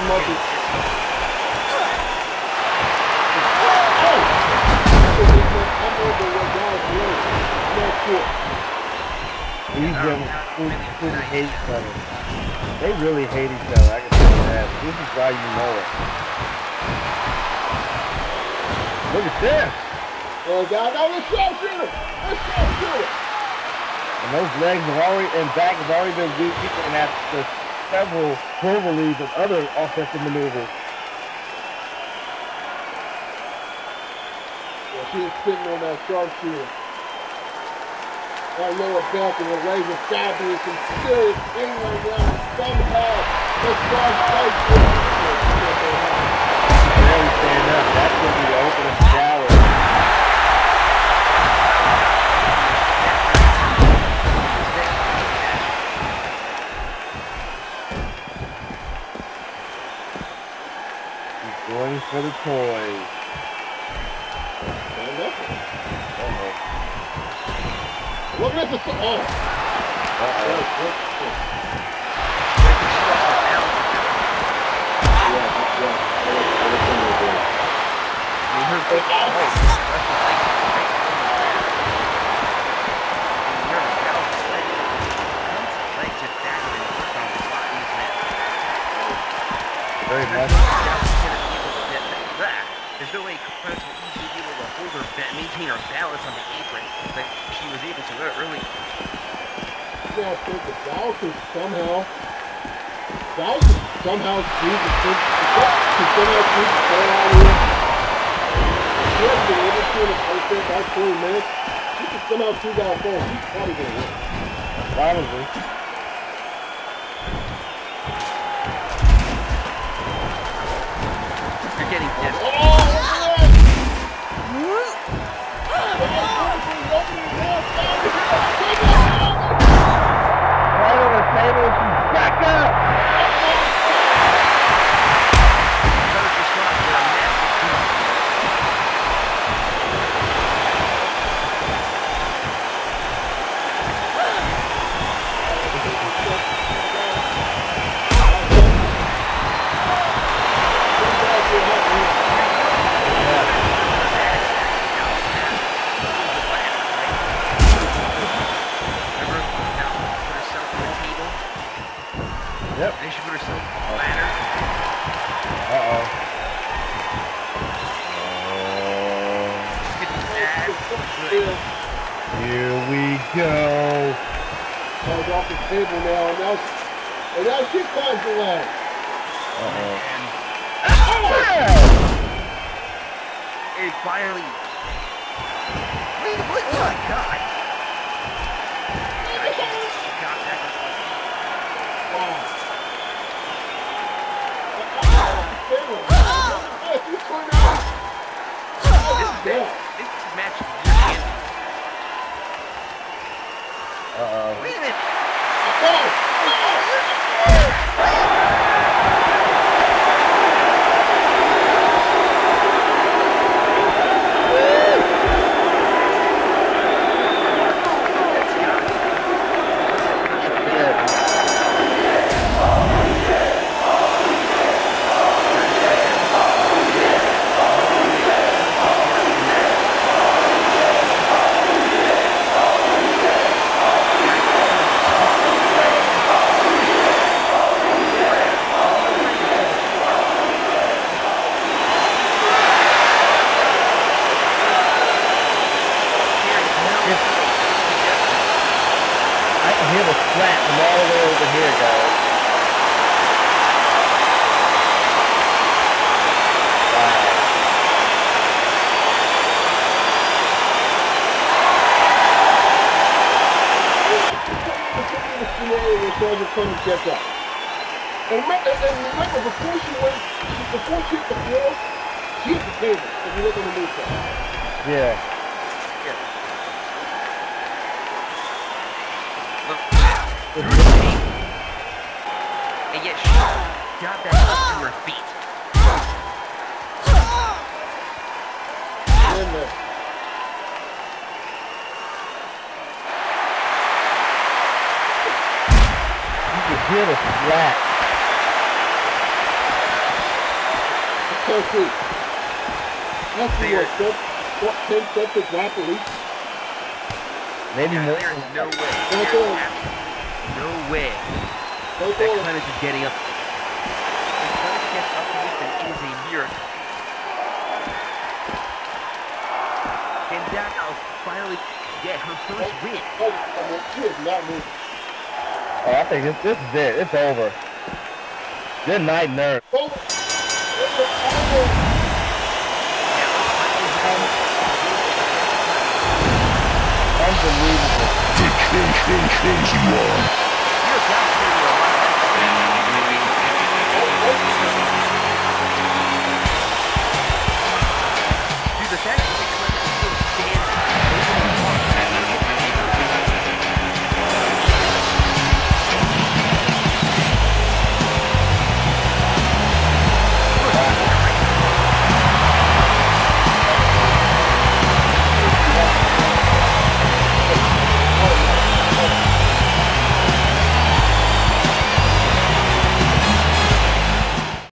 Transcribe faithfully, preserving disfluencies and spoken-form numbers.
These young people hate each other. They really hate each other, I can tell you that. This is why you know it. Look at this! Oh, God, no, let's sharpshooter! Let's sharpshooter! And those legs have already, and back have already been weakened, and after several cloverleaves and other offensive maneuvers. Yeah, she is sitting on that sharpshooter. That lower back and the legs are gotta be in some serious pain right now. Somehow, this strong fight is barely stand up. That's going to be the opening shower. He's going for the toys. Uh-oh. Look at this. Oh. Uh-oh. Very much. There's no way Clemets will easily be able to hold her, maintain her balance on the apron like she was able to earlier. Yeah, I think the Val could somehow, Val could somehow choose to think, could somehow choose to stay out here. She hasn't been able to in the first there about twenty minutes. She could somehow choose out there. She's probably going to win. Probably. You're getting this. Oh, look at that! Right on the table, and she's back up! Yep. And she put herself on the ladder. Uh-oh. Oh. Here we go. Comes off the table now, and now, and now she climbs the ladder. Uh-oh. And it finally. Wait, what? Oh my God! She got back on her feet. Wow. This is this is match of the year. Uh-oh. Wait a minute. Clemets gets up. And remember, and remember before she went, she, before she hit the floor, she hit the table. If you look on the news side. Yeah. Yeah. Look, through the table. And yet she got back up to her feet. And then you can hear the slap. can't see. That's the There- what, that's, what, ten seconds lap at least? Maybe Yeah, more. there's no way. That's There's all. absolutely no way That's that all. Clemets is getting up. If Clemets gets up to this, then it is a miracle. And Dowd finally get her first win. She is not moving. Oh, I think this, this is it. It's over. Good night, nerd. Oh, Unbelievable. The champion you are.